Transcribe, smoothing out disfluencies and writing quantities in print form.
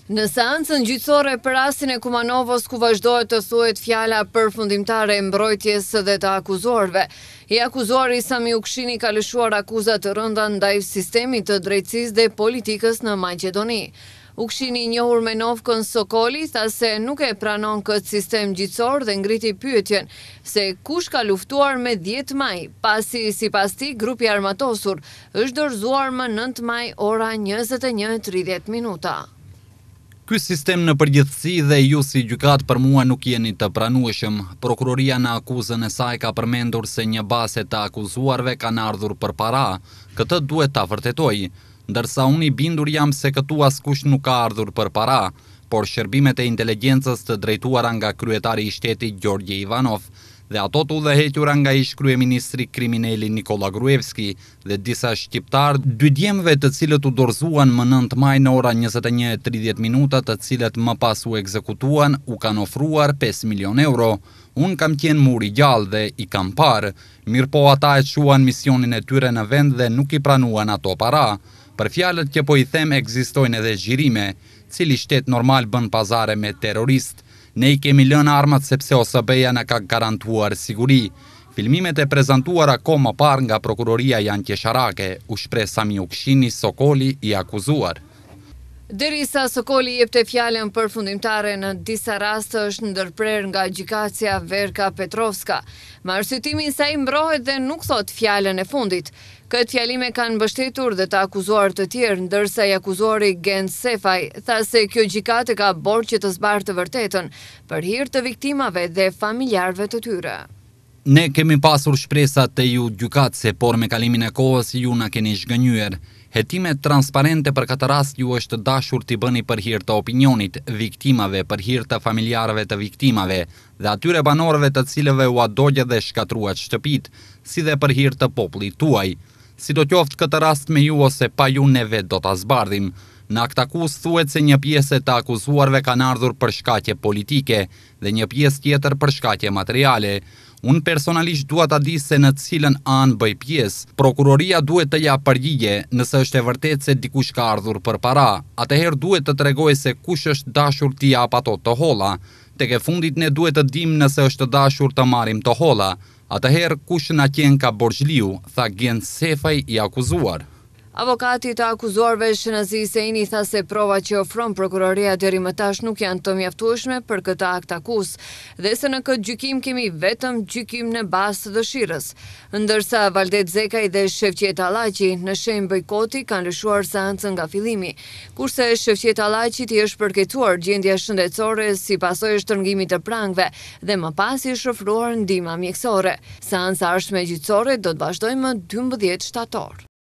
Në seancën gjyqësore për rastin e Kumanovos, ku vazhdohet të thuhet fjala përfundimtare e mbrojtjes dhe të akuzuarve, i akuzuari Sami Ukshini ka lëshuar akuza të rënda ndaj sistemit të drejtësisë dhe politikës në Maqedoni. Ukshini, i njohur me novkën Sokoli, tha se nuk e pranon këtë sistem gjyqësor dhe ngriti pyetjen se kush ka luftuar me 10 maj, pasi sipas tij grupi armatosur është dorëzuar më 9 maj ora 21:30. Ky sistem në përgjithësi dhe ju si gjykat për mua nuk jeni të pranueshëm. Prokuroria në akuzën e saj ka përmendur se një base të akuzuarve kanë ardhur për para. Këtë duhet ta vërtetoj, ndërsa unë i bindur jam se këtu askush nuk ka ardhur për para, por shërbimet e inteligjencës të drejtuara nga kryetari i shtetit Gjorgje Ivanov dhe ato të udhëhequra nga ish kryeministri kriminali Nikola Gruevski dhe disa shqiptar, dy djemve të cilët u dorëzuan më 9 maj në ora 21:30, të cilët më pas u ekzekutuan, u kanë ofruar 5 milion euro. Unë kam qenë muri gjallë dhe i kam parë, mirë po ata e shuan misionin e tyre në vend dhe nuk i pranuan ato para. Për fjalët që po i them ekzistojnë edhe zgjirime, cili shtet normal bën pazare me terrorist. Ne i kemi lënë armat sepse OSB-ja na ka garantuar siguri. Filmimet e prezantuara kohë më parë nga prokuroria janë qesharake, u shpreh Sami Ukshini, Sokoli i akuzuar. Derisa Sokoli jepte fjalën përfundimtare, në disa raste është ndërprer nga gjykatësia Verka Petrovska. Me arsyetimin se ai mbrohet dhe nuk thot fjalën e fundit. Këtë fjalime kanë mbështetur dhe të akuzuar të tjerë, ndërsa i akuzuari Gen Sefaj tha se kjo gjykatë ka borxh që të zbarë të vërtetën për hir të viktimave dhe familjarëve të tyre. Ne kemi pasur shpresa të ju gjykatëse, por me kalimin e kohës ju na keni zhgënjyer. Hetimet transparente për këtë rast ju është dashur t'i bëni për hir të opinionit, viktimave, për hir të familjarëve të viktimave dhe atyre banorëve të cilëve u adogje dhe shkatruat shtëpit, si dhe për hir të popullit tuaj. Sidoqoftë këtë rast me ju ose pa ju ne vetë do ta zbardhim. Në akt akuz thuhet se një pjesë të akuzuarve kanë ardhur për shkaqe politike dhe një pjesë tjetër për shkaqe materiale. Unë personalisht dua ta di se në cilën anë bëj pjesë. Prokuroria duhet të japë përgjigje nëse është e vërtetë se dikush ka ardhur për para. Atëherë duhet të tregojë se kush është dashur t'i jap ato të holla. Tek e fundit ne duhet të dimë nëse është dashur të marrim të holla. Atëherë kush na qen ka borxhliu, tha Gen Sefaj i akuzuar. Avokati të akuzuarve Shënazi Seini tha se provat që ofron prokuroria deri më tash nuk janë të mjaftueshme për këtë akt akuz dhe se në këtë gjykim kemi vetëm gjykim në bazë të dëshirës. Ndërsa Valdet Zekaj dhe Shefqet Allaqi në shenjë bojkoti kanë lëshuar seancën nga fillimi, kurse Shefqet Allaqit i është përkecuar gjendja shëndetësore si pasojë shtrëngimit të prangëve dhe më pas i është ofruar ndihmë mjekësore. Seanca ardhshme gjyqësore do të vazhdojë më 12 shtator.